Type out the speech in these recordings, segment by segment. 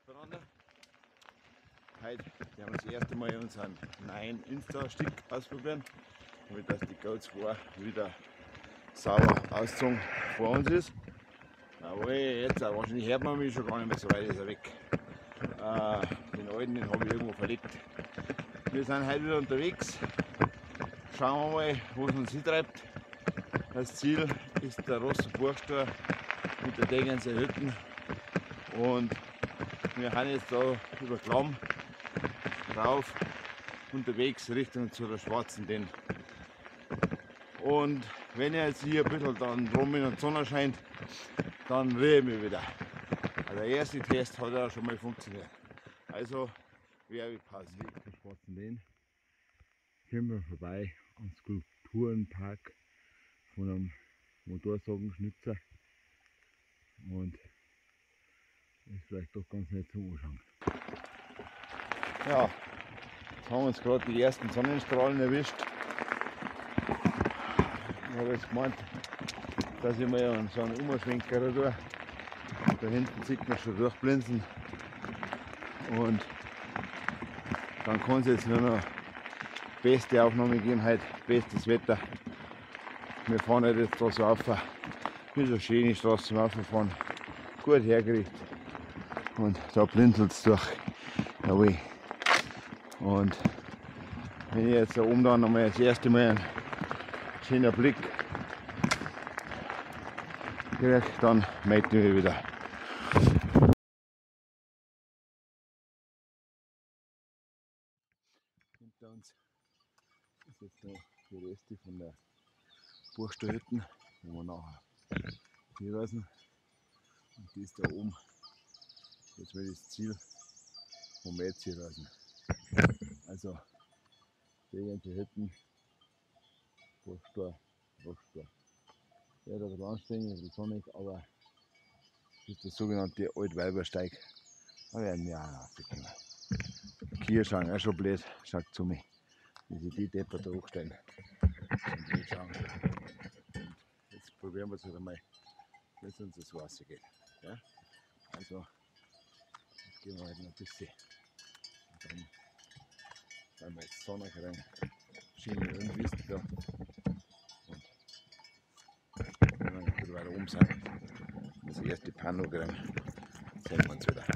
beieinander. Heute werden wir das erste Mal unseren neuen Insta-Stick ausprobieren, damit dass die Go 2 wieder sauber ausgezogen vor uns ist. Aber jetzt wahrscheinlich hört man mich schon gar nicht mehr, so weit ist er weg. Den alten, den habe ich irgendwo verlegt. Wir sind heute wieder unterwegs. Schauen wir mal, wo es uns hintreibt. Das Ziel ist der Rosse Burgstor mit der Degenser Hütten. Und wir sind jetzt da über Klamm rauf unterwegs Richtung zu der Schwarzen Denn. Und wenn jetzt hier ein bisschen dann drum in der Sonne scheint, dann rühre ich mich wieder. Also der erste Test hat ja schon mal funktioniert. Also Werbepause zur Schwarzen Denn. Kommen wir vorbei am Skulpturenpark von einem Motorsagenschnitzer und ist vielleicht doch ganz nett zum Anschauen. Ja, jetzt haben wir uns gerade die ersten Sonnenstrahlen erwischt. Ich habe jetzt gemeint, dass ich mal so einen Umschwenker tue. Da hinten sieht man schon durchblinzen. Und dann kann es jetzt nur noch beste Aufnahme geben, heute bestes Wetter. Wir fahren halt jetzt da so auf, das ist eine schöne Straße zum Auffahren, gut hergerichtet. Und da blinzelt es durch. Jawohl. Und wenn ich jetzt da oben dann nochmal das erste Mal einen schönen Blick kriege, dann melde ich mich wieder. Hinter uns ist jetzt noch die Reste von der Burgstorhütten, wo wir nachher hinreisen. Und die ist da oben. Jetzt wäre das Ziel, wo wir jetzt hier reisen. Also, die ganze Hütten, Burgstor, Rosstor. Ja, da wird anstrengend, ein bisschen sonnig, aber das ist der sogenannte Altweibersteig. Da werden wir auch raufkommen. Hier schauen auch schon blöd, schaut zu mir, wie sie die Depper da hochstellen. Und schauen. Und jetzt probieren wir es halt einmal, wie es uns das Wasser geht. Ja? Also, jetzt gehen wir halt noch ein bisschen. Und dann, wenn wir jetzt Sonne kriegen, schienen wir irgendwie da. Und wenn wir ein bisschen weiter oben sind, das erste Pano kriegen, sehen wir uns wieder.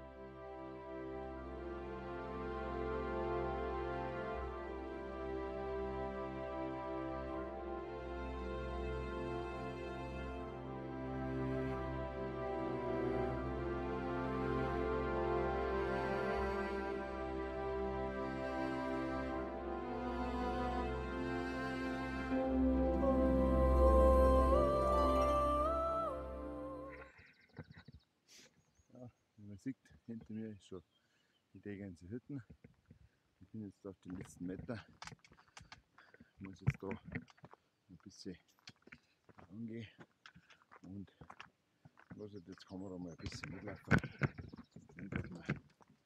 Wie man sieht, hinter mir ist schon die Degenser Hütten. Ich bin jetzt auf den letzten Meter. Ich muss jetzt da ein bisschen angehen und lasse jetzt die Kamera mal ein bisschen mitlaufen. Und dass man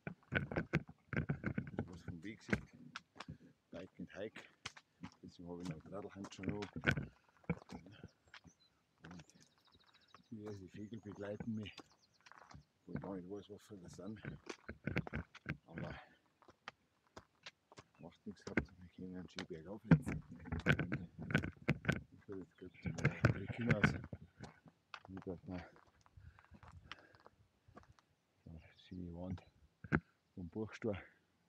was vom Weg sieht. Bike and Hike. Deswegen habe ich noch Radlhandschuhe an. Und diverse Vögel begleiten mich. Wo ich gar nicht weiß, was das sind. Aber macht nichts, wir können einen schönen Berg aufsetzen. Ich will jetzt gerade zum Blick hinaus, wie dass man eine schöne Wand vom Burgstor.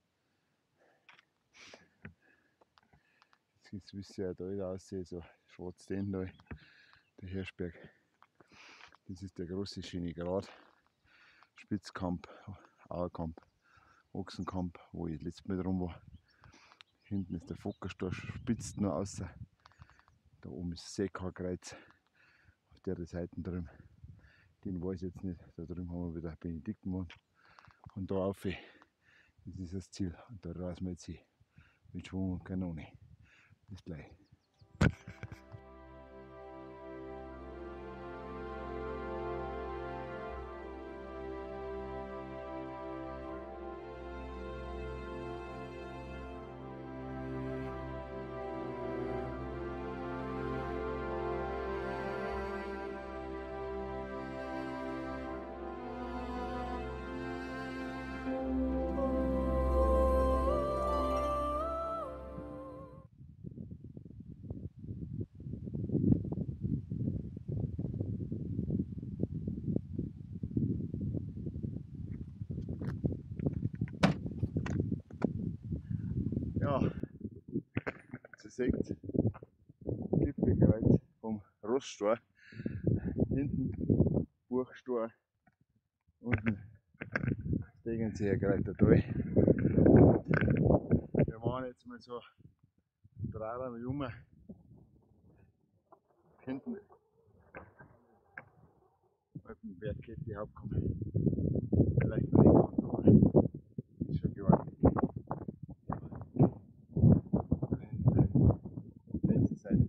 Jetzt wisst ihr ja da wieder aussehen, so Schwarzdental, der Hirschberg. Das ist der große schöne Grat. Spitzkamp, Auerkamp, Ochsenkamp, wo ich letztes Mal drum war. Hinten ist der Fockerstor, spitzt nur außer. Da oben ist das Seekreuz auf der Seite drüben. Den weiß ich jetzt nicht. Da drüben haben wir wieder Benediktenmond. Und da rauf, das ist das Ziel. Und da rasen wir jetzt hin. Mit Schwung und Kanone. Bis gleich. seht, Gipfelkreuz vom Roststor. Hinten Buchstor, unten Stegenzieher Kräutertal. Wir machen jetzt mal so 3 Mal um. Hinten Alpenbergkette Hauptkommen. Vielleicht noch nicht ganz, aber ist schon gewaltig. Letzte Seite.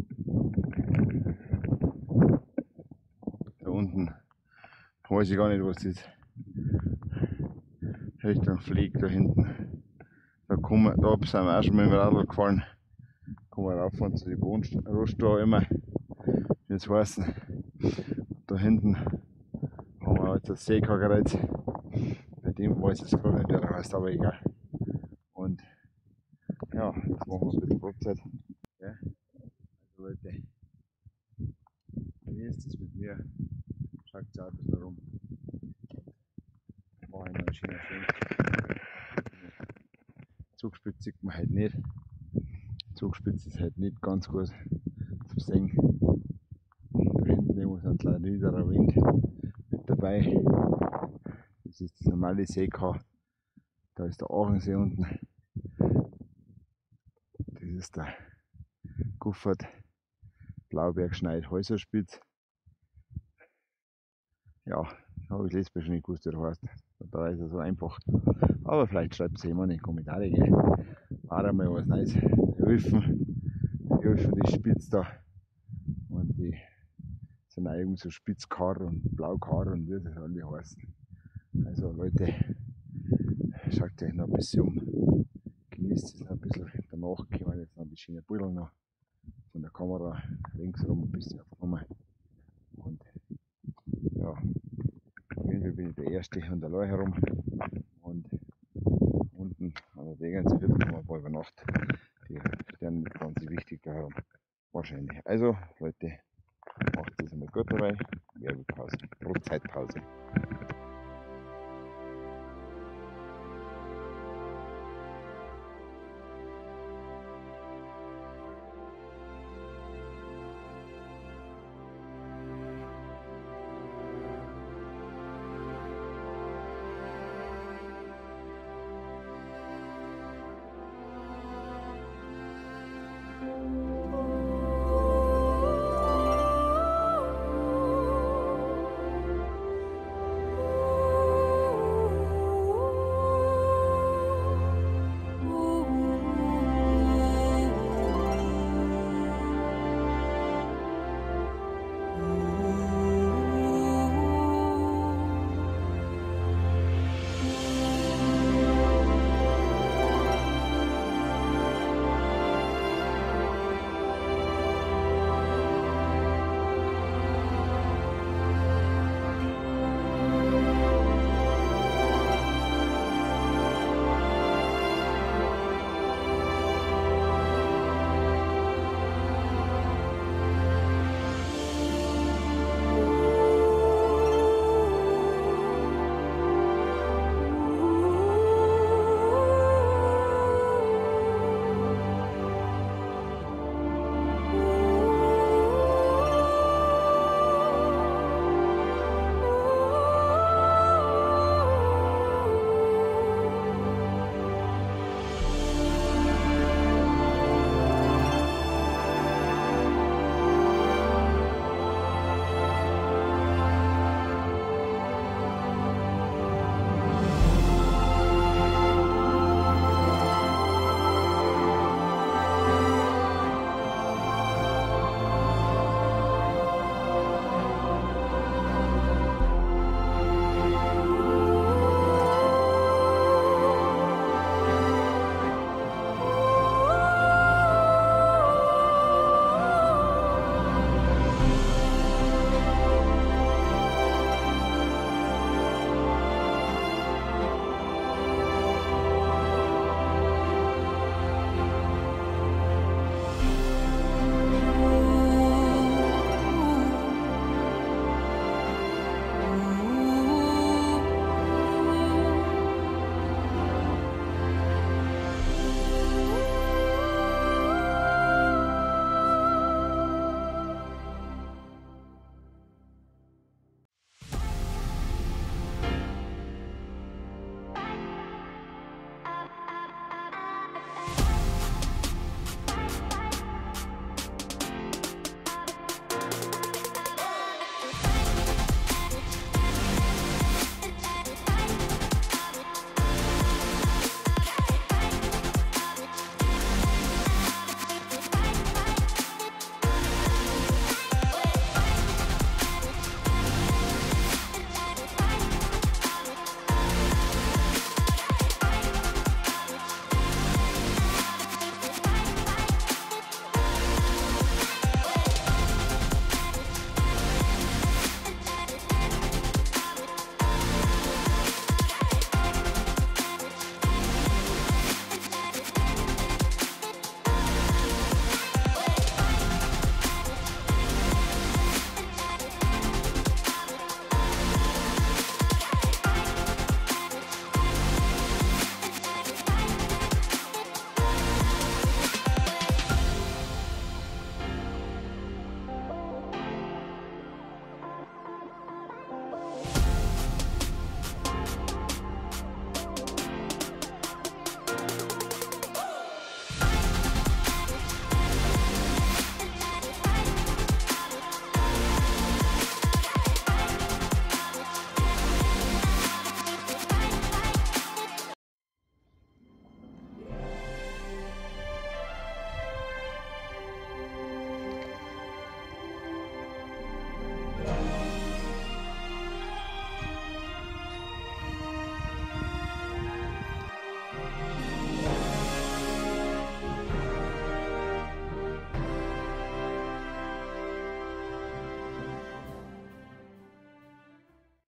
Da unten weiß ich gar nicht, was das ist. Richtung Flieg da hinten. Da sind wir auch schon mit dem Radl gefahren. Kommen wir rauf und zu den Roststau immer. Wie es heißen. Da hinten haben wir jetzt das Seekreuz. Bei dem weiß ich jetzt gerade nicht, wie der heißt, aber egal. Und ja, jetzt machen wir ein bisschen Brotzeit. Ja, also Leute, wie ist das mit mir? Schaut auch ein bisschen rum. Mache ich noch schön. Zugspitze sieht man halt nicht. Zugspitze ist halt nicht ganz gut zu sehen. Da hinten irgendwo ist ein kleiner niederer Wind mit dabei. Das ist das normale Seekar. Da ist der Aachensee unten. Das ist der Guffert, Blaubergschneid, Häuserspitz. Ja, habe ich letztes Mal schon nicht gewusst, wie der heißt. Da ist er so einfach. Aber vielleicht schreibt es jemand in die Kommentare. Gell. War einmal was Neues. Die Öfen, die spitz da. Und die sind auch irgendwie so Spitzkar und Blaukar und wie das alle heißen. Also Leute, schaut euch noch ein bisschen um. Genießt es noch ein bisschen. Danach kommen jetzt noch die schönen Bilder noch von der Kamera ringsherum ein bisschen aufgenommen. Und ja, auf jeden Fall bin ich der Erste und allein herum. Und unten an der Degense Hütte haben wir ein paar über Nacht. Die Sterne sind ganz wichtig da herum. Wahrscheinlich. Also Leute, macht es einmal gut dabei. Werbepause, Brotzeitpause.